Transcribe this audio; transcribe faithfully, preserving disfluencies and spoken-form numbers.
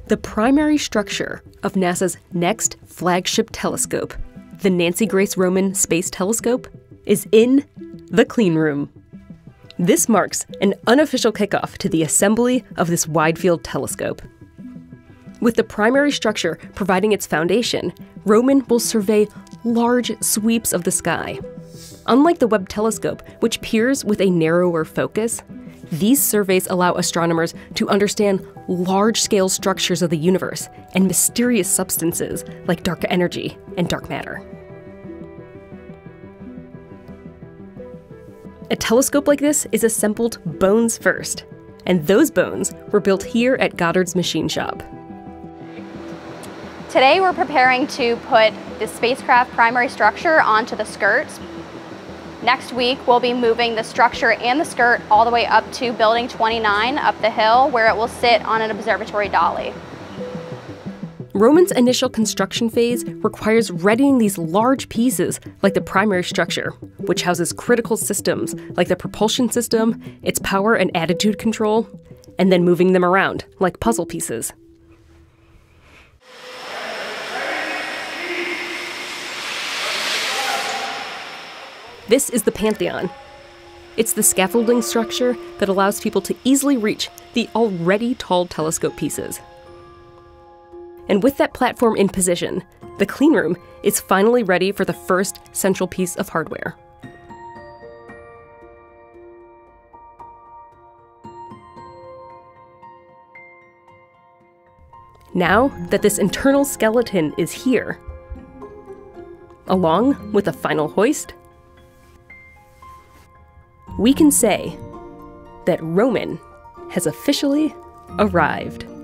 The primary structure of NASA's next flagship telescope, the Nancy Grace Roman Space Telescope, is in the Cleanroom. This marks an unofficial kickoff to the assembly of this wide-field telescope. With the primary structure providing its foundation, Roman will survey large sweeps of the sky. Unlike the Webb telescope, which peers with a narrower focus, these surveys allow astronomers to understand large-scale structures of the universe and mysterious substances like dark energy and dark matter. A telescope like this is assembled bones first, and those bones were built here at Goddard's machine shop. Today we're preparing to put the spacecraft primary structure onto the skirt. Next week we'll be moving the structure and the skirt all the way up to building twenty-nine up the hill, where it will sit on an observatory dolly. Roman's initial construction phase requires readying these large pieces like the primary structure, which houses critical systems like the propulsion system, its power and attitude control, and then moving them around like puzzle pieces. This is the Pantheon. It's the scaffolding structure that allows people to easily reach the already tall telescope pieces. And with that platform in position, the Cleanroom is finally ready for the first central piece of hardware. Now that this internal skeleton is here, along with a final hoist, we can say that Roman has officially arrived.